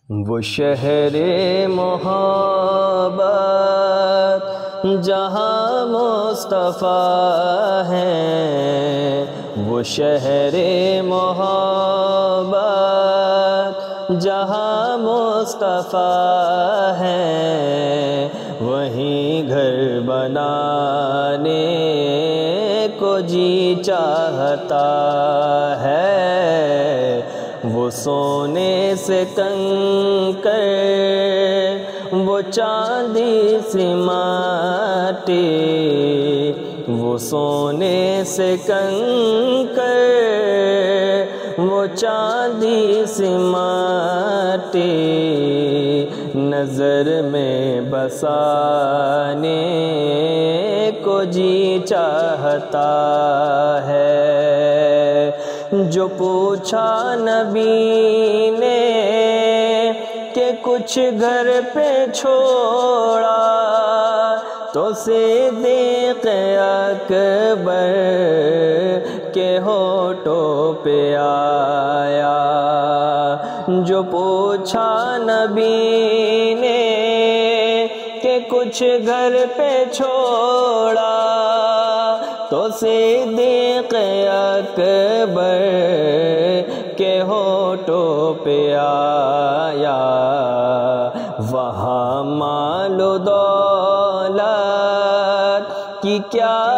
وہ شہر محبت جہاں مصطفیٰ ہیں، وہ شہر محبت جہاں مصطفیٰ ہیں، وہیں گھر بنانے کو جی چاہتا ہے۔ وہ سونے سے کنکر، وہ چاندی سی ماٹی، وہ سونے سے کنکر، وہ چاندی سی ماٹی، نظر میں بسانے کو جی چاہتا ہے۔ جو پوچھا نبی نے کہ کچھ گھر پہ چھوڑا، تو صدیق اکبر کے ہونٹوں پہ آیا۔ جو پوچھا نبی نے کہ کچھ گھر پہ چھوڑا، تو صدیق اکبر کے ہونٹوں پہ آیا۔ وہاں مال و دولت کی کیا